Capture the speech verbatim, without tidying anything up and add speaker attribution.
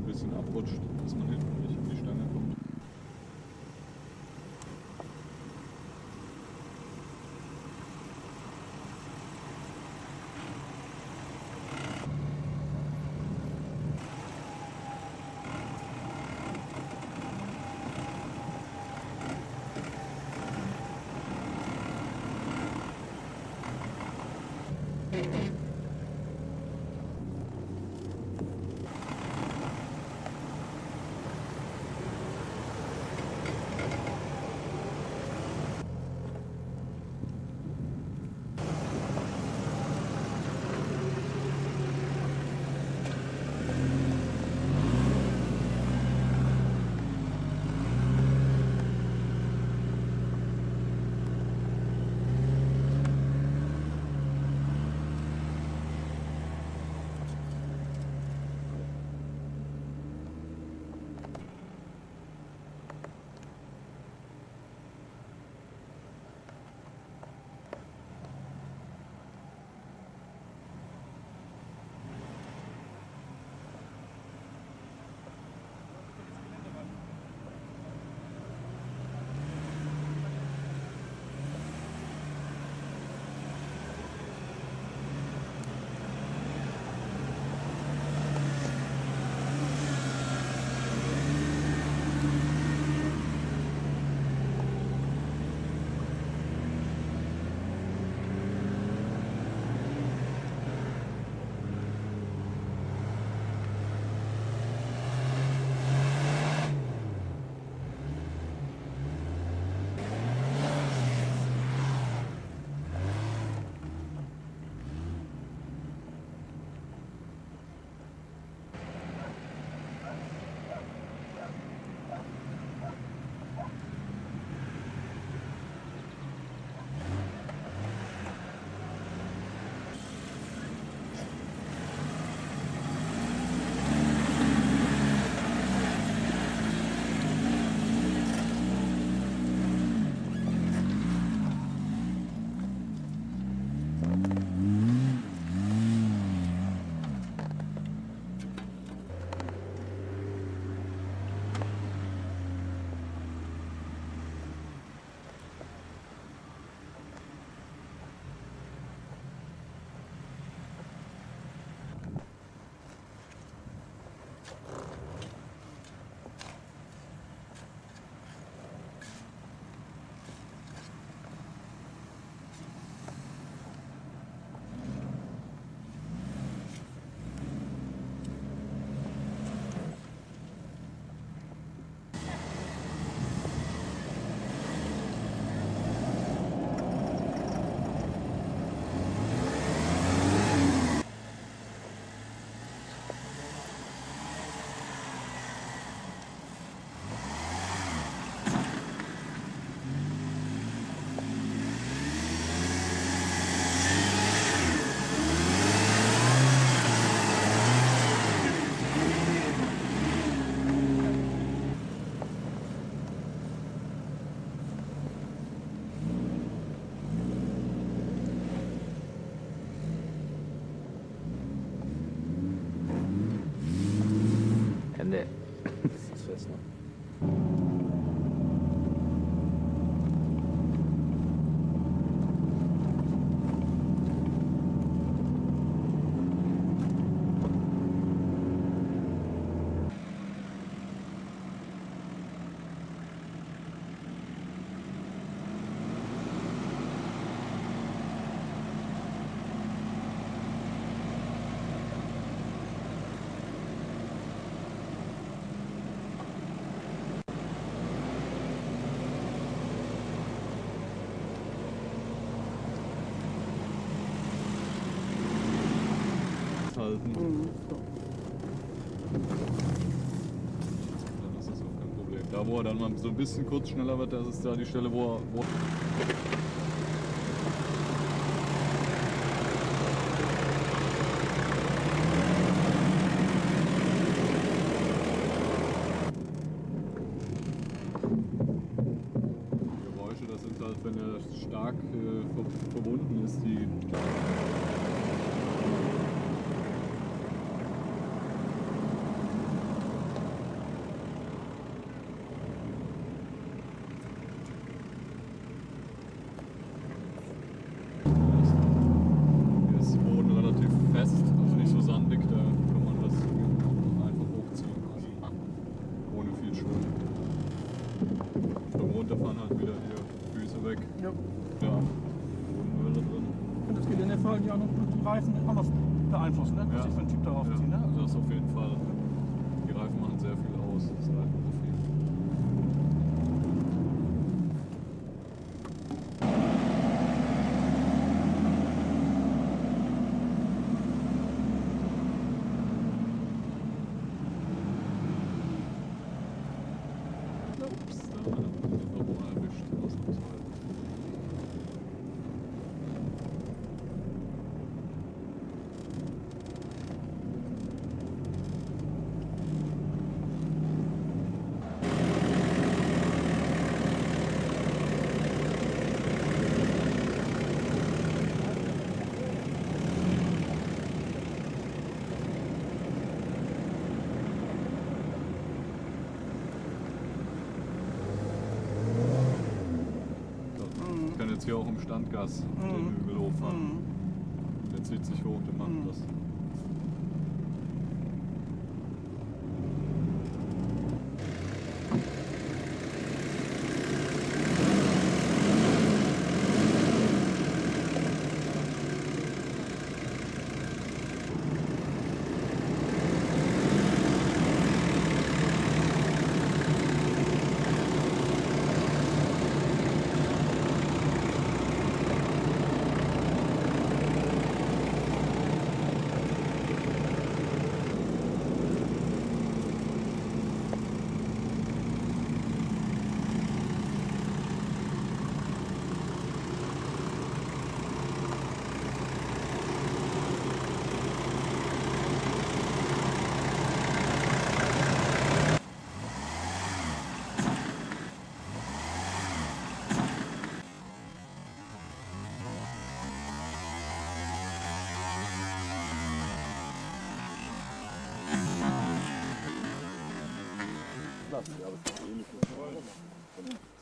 Speaker 1: bisschen abrutscht, dass man hinten nicht in die Stange kommt.
Speaker 2: Ende.
Speaker 1: Das ist fest, ne? Halten.
Speaker 2: Mhm.
Speaker 1: Dann ist das auch kein Problem. Da wo er dann mal so ein bisschen kurz schneller wird, das ist da die Stelle, wo er... Wo die Geräusche, das sind halt, wenn er stark äh, ver verbunden ist, die...
Speaker 2: Reifen auch noch beeinflussen, ne? Was
Speaker 1: Ja.
Speaker 2: ich für einen Typ darauf
Speaker 1: Ja,
Speaker 2: ziehe, ne?
Speaker 1: das auf jeden Fall. Die Reifen machen sehr viel aus, das Reifenprofil. Ups, da hat er mich nochmal erwischt, ausnahmsweise. Ich kann jetzt hier auch im Standgas den Hügel hochfahren. Der zieht sich hoch, der macht das.
Speaker 3: Ja, aber es ist ähnlich.